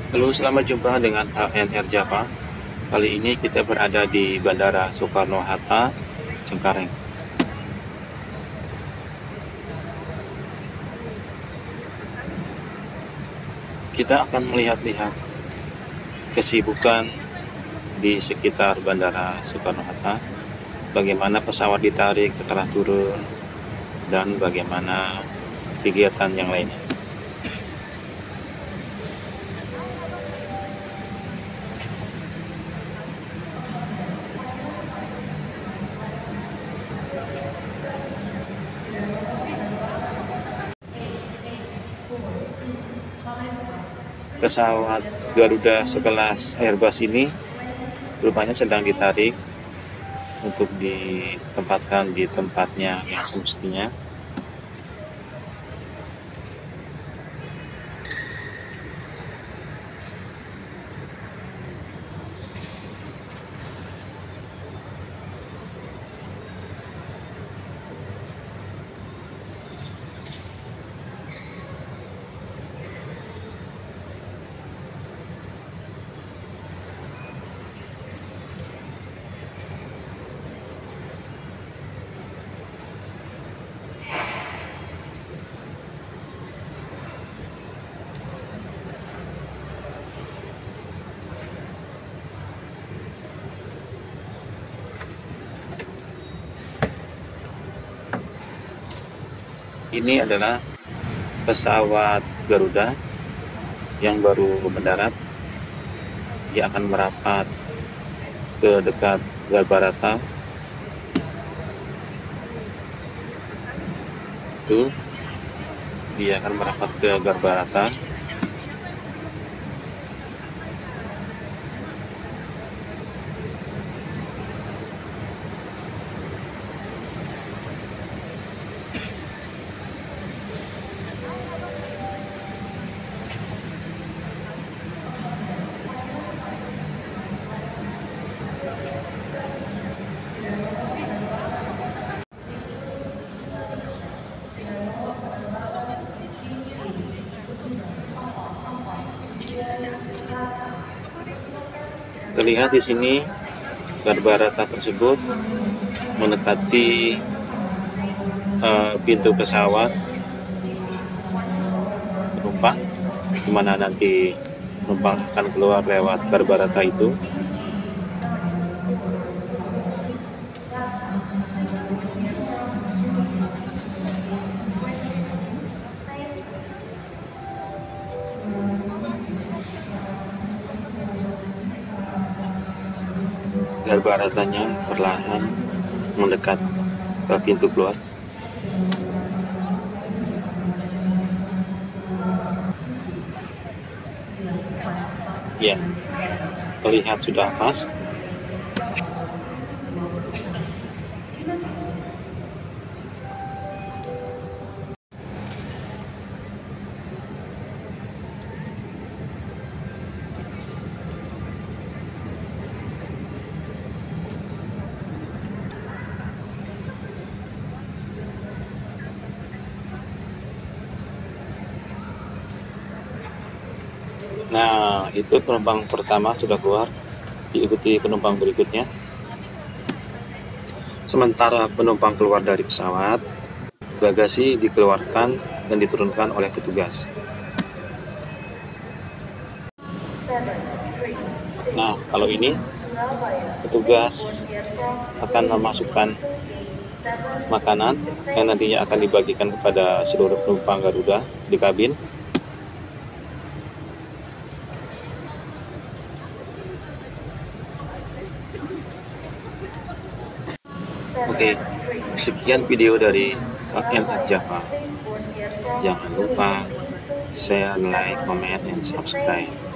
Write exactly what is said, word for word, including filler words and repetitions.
Halo, selamat jumpa dengan H N R Java. Kali ini kita berada di Bandara Soekarno-Hatta, Cengkareng. Kita akan melihat-lihat kesibukan di sekitar Bandara Soekarno-Hatta, bagaimana pesawat ditarik setelah turun, dan bagaimana kegiatan yang lainnya. Pesawat Garuda sekelas Airbus ini rupanya sedang ditarik untuk ditempatkan di tempatnya yang semestinya. Ini adalah pesawat Garuda yang baru mendarat. Dia akan merapat ke dekat Garbarata. Tuh, dia akan merapat ke Garbarata. Terlihat di sini Garbarata tersebut mendekati uh, pintu pesawat penumpang, di mana nanti penumpang akan keluar lewat Garbarata itu. Garbaratanya perlahan mendekat ke pintu keluar. Ya, terlihat sudah pas. Nah, itu penumpang pertama sudah keluar, diikuti penumpang berikutnya. Sementara penumpang keluar dari pesawat, bagasi dikeluarkan dan diturunkan oleh petugas. Nah, kalau ini petugas akan memasukkan makanan yang nantinya akan dibagikan kepada seluruh penumpang Garuda di kabin. Oke, sekian video dari H N R Java. Jangan lupa share, like, comment, and subscribe.